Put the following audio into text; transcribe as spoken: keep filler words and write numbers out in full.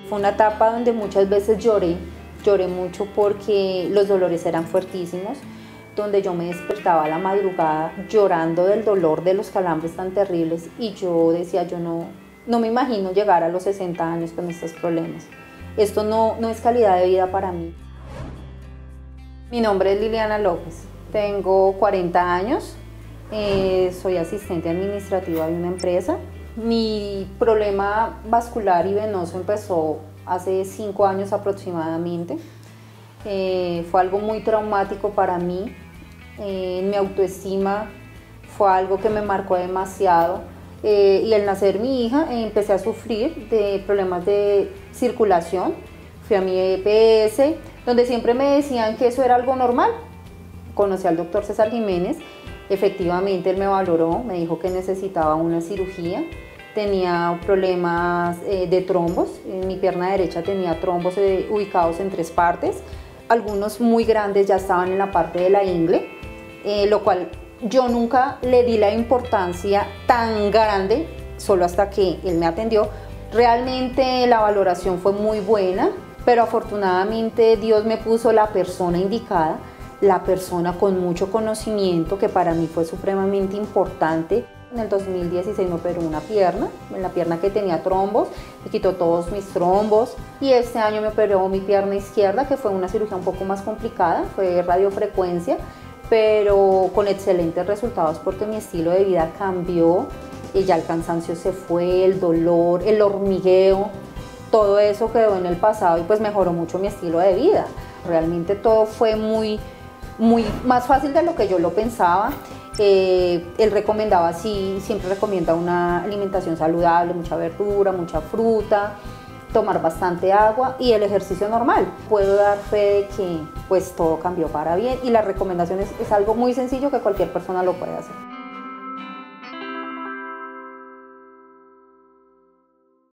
Fue una etapa donde muchas veces lloré, lloré mucho porque los dolores eran fuertísimos, donde yo me despertaba a la madrugada llorando del dolor de los calambres tan terribles y yo decía, yo no, no me imagino llegar a los sesenta años con estos problemas. Esto no, no es calidad de vida para mí. Mi nombre es Liliana López, tengo cuarenta años, eh, soy asistente administrativa de una empresa. Mi problema vascular y venoso empezó hace cinco años aproximadamente. Eh, fue algo muy traumático para mí. Eh, mi autoestima fue algo que me marcó demasiado. Eh, y al nacer mi hija eh, empecé a sufrir de problemas de circulación. Fui a mi E P S, donde siempre me decían que eso era algo normal. Conocí al doctor César Jiménez. Efectivamente, él me valoró, me dijo que necesitaba una cirugía. Tenía problemas eh, de trombos, en mi pierna derecha tenía trombos eh, ubicados en tres partes. Algunos muy grandes ya estaban en la parte de la ingle, eh, lo cual yo nunca le di la importancia tan grande, solo hasta que él me atendió. Realmente la valoración fue muy buena, pero afortunadamente Dios me puso la persona indicada, la persona con mucho conocimiento, que para mí fue supremamente importante. En el dos mil dieciséis me operó una pierna, en la pierna que tenía trombos, me quitó todos mis trombos, y este año me operó mi pierna izquierda, que fue una cirugía un poco más complicada, fue radiofrecuencia, pero con excelentes resultados porque mi estilo de vida cambió, y ya el cansancio se fue, el dolor, el hormigueo, todo eso quedó en el pasado y pues mejoró mucho mi estilo de vida. Realmente todo fue muy, muy más fácil de lo que yo lo pensaba. Eh, él recomendaba, sí, siempre recomienda una alimentación saludable, mucha verdura, mucha fruta, tomar bastante agua y el ejercicio normal. Puedo dar fe de que pues todo cambió para bien y la recomendación es, es algo muy sencillo que cualquier persona lo puede hacer.